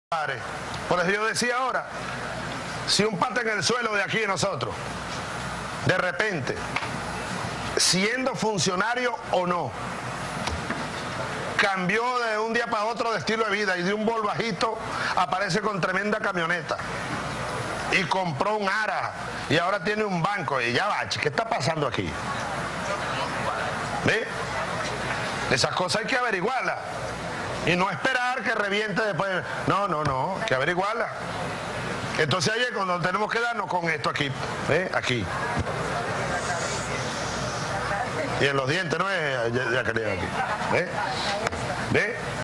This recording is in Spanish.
Por eso yo decía ahora, si un pata en el suelo de aquí de nosotros, de repente, siendo funcionario o no, cambió de un día para otro de estilo de vida y de un Vol bajito aparece con tremenda camioneta y compró un Ara y ahora tiene un banco y ya va, ¿qué está pasando aquí? ¿Ve? Esas cosas hay que averiguarlas y no esperar que reviente después. No, hay que averiguarlas. Entonces ahí es cuando tenemos que darnos con esto aquí, ¿ve? Aquí. Y en los dientes no es, ya quería aquí. ¿Ve? ¿Ve?